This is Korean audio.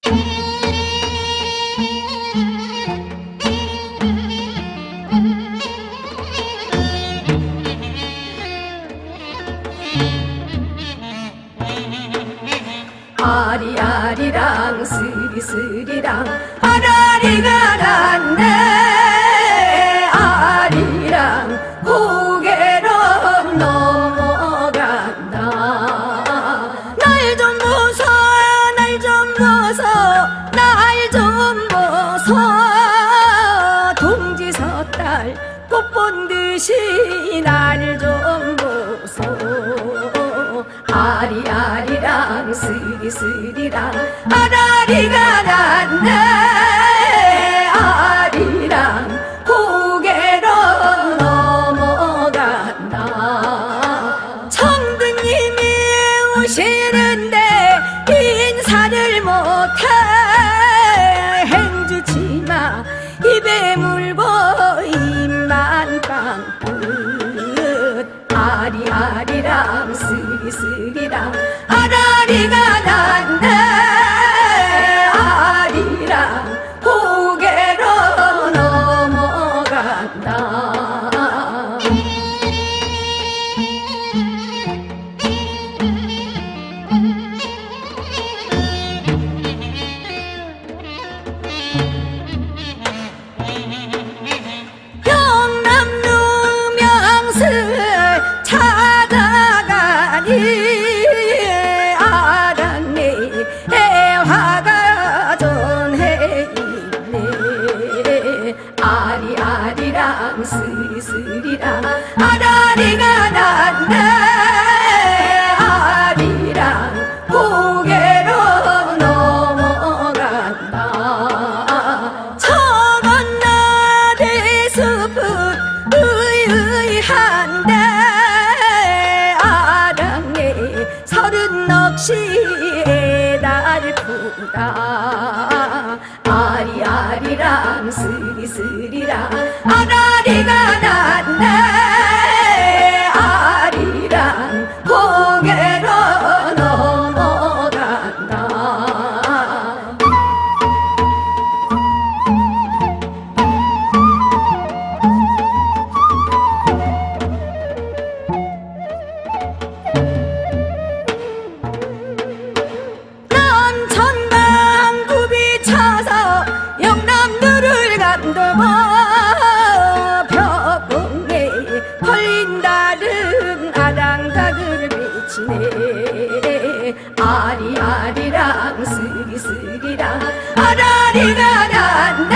아리아리랑 스리스리랑 아라리가 났네. 아리랑 고개로 넘어간다. 날 좀 보소 날 좀 보소 날 좀 보소. 동지섣달 꽃 본 듯이 날 좀 보소. 아리아리랑 스리스리랑 아라리가 났네. 아리랑 고개로 넘어간다. 청등님이 오시는데 인사를 못해. 행주치마 입에 물고 입만 빵긋. 아리아리랑 스리스리랑 아라리가 났네. 아리랑 고개로 넘어간다. 영남루 명승을 찾아가니 아랑네 애화가 전해 있네. 아리아리랑 스리스리랑 아라리가 났네. 아리랑 고개로 넘어간다. 저건나대 숲은 의의한데 아랑네 서른 넋이 달프다. 아리아리랑 스리스리랑 아라리가 났네. 아리랑 고개로 넘어간다. 남천강굽이 차서 영남루를 감도고 벽공에 걸린 다른 아랑각을 비치네. 아리아리랑 스리스리랑 아라리가 났네.